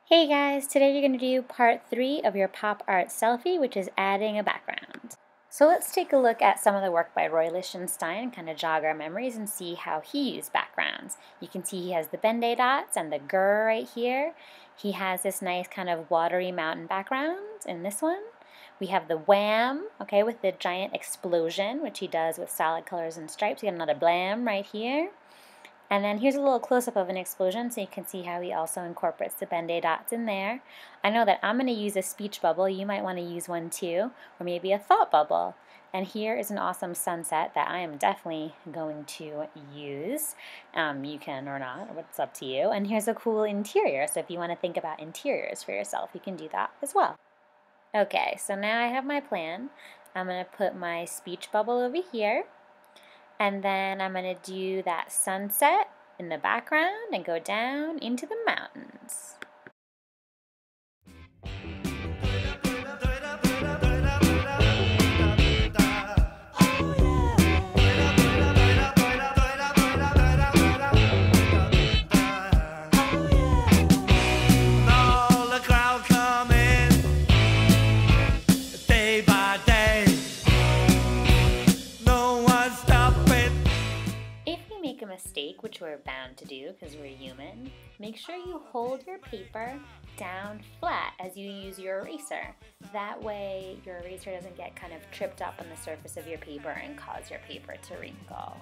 Hey guys, today you're going to do part 3 of your Pop Art Selfie, which is adding a background. So let's take a look at some of the work by Roy Lichtenstein and kind of jog our memories and see how he used backgrounds. You can see he has the Ben-Day dots and the grr right here. He has this nice kind of watery mountain background in this one. We have the wham, okay, with the giant explosion, which he does with solid colors and stripes. We got another blam right here. And then here's a little close-up of an explosion so you can see how he also incorporates the Ben-Day dots in there. I know that I'm going to use a speech bubble. You might want to use one too, or maybe a thought bubble. And here is an awesome sunset that I am definitely going to use. You can or not, it's up to you. And here's a cool interior, so if you want to think about interiors for yourself, you can do that as well. Okay, so now I have my plan. I'm going to put my speech bubble over here. And then I'm going to do that sunset in the background and go down into the mountains. Mistake, which we're bound to do because we're human, make sure you hold your paper down flat as you use your eraser. That way your eraser doesn't get kind of tripped up on the surface of your paper and cause your paper to wrinkle.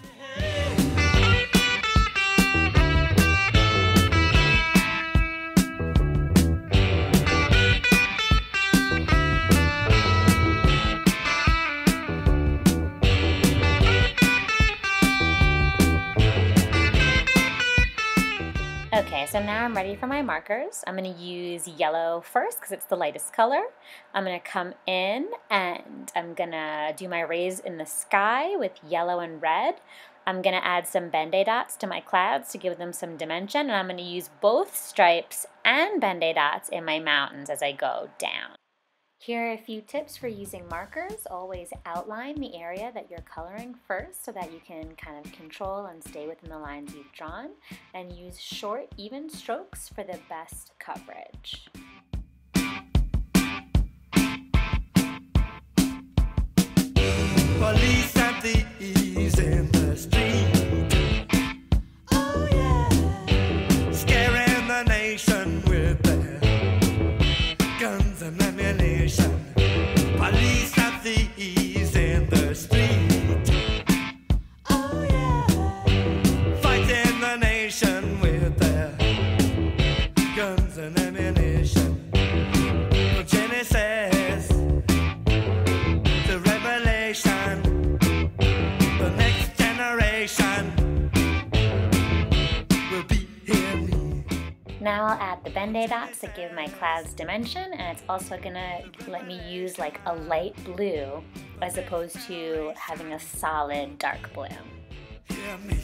Okay, so now I'm ready for my markers. I'm going to use yellow first because it's the lightest color. I'm going to come in and I'm going to do my rays in the sky with yellow and red. I'm going to add some Ben-Day dots to my clouds to give them some dimension, and I'm going to use both stripes and Ben-Day dots in my mountains as I go down. Here are a few tips for using markers. Always outline the area that you're coloring first so that you can kind of control and stay within the lines you've drawn, and use short, even strokes for the best coverage. Police and thieves in the street. Oh yeah. Scaring the nation with their guns and ammunition. Police and thieves in the street. Oh yeah. Fighting the nation with their guns and ammunition. From Genesis to Revelation, the next generation will be in me. Now I'll add the Ben-Day dots to give my clouds dimension, and it's also gonna let me use like a light blue as opposed to having a solid dark blue. Hear me.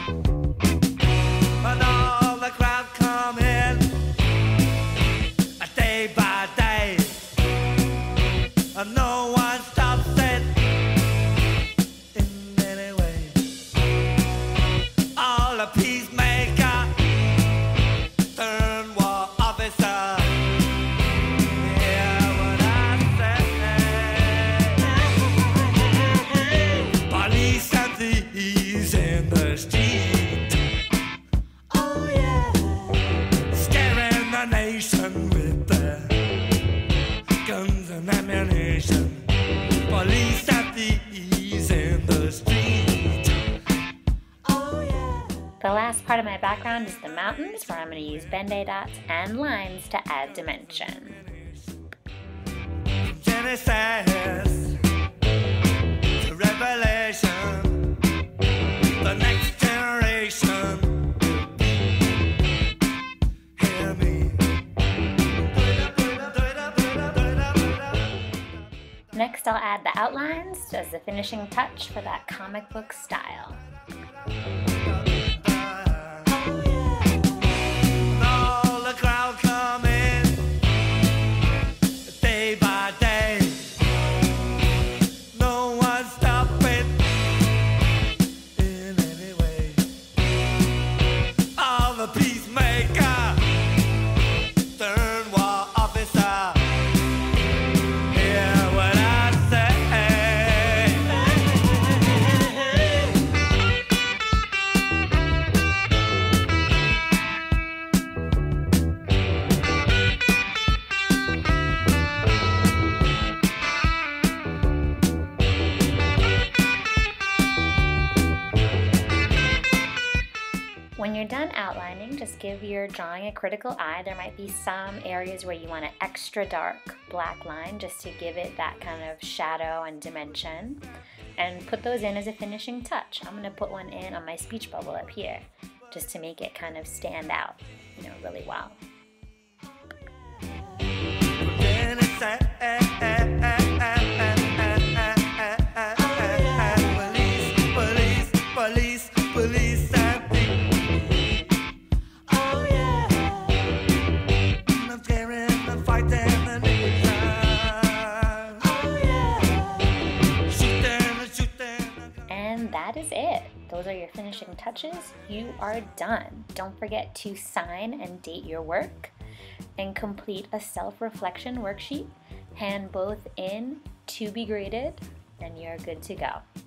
But all the crowd come in, day by day, and no one stops it in any way. All the peacemaker turn war officer. Hear what I say. Police and thieves in the street. Oh yeah. Scaring the nation with their guns and ammunition. Police and thieves in the street. Oh yeah. The last part of my background is the mountains, where I'm going to use Ben-Day dots and lines to add dimension. Genesis to Revelation, the next generation. Hear me. Next I'll add the outlines as the finishing touch for that comic book style. All the crowd come in, day by day. No one stop it in any way. All the peacemaker give your drawing a critical eye. There might be some areas where you want an extra dark black line just to give it that kind of shadow and dimension. And put those in as a finishing touch. I'm gonna put one in on my speech bubble up here, just to make it kind of stand out, really well. That is it. Those are your finishing touches. You are done. Don't forget to sign and date your work and complete a self-reflection worksheet. Hand both in to be graded, and you're good to go.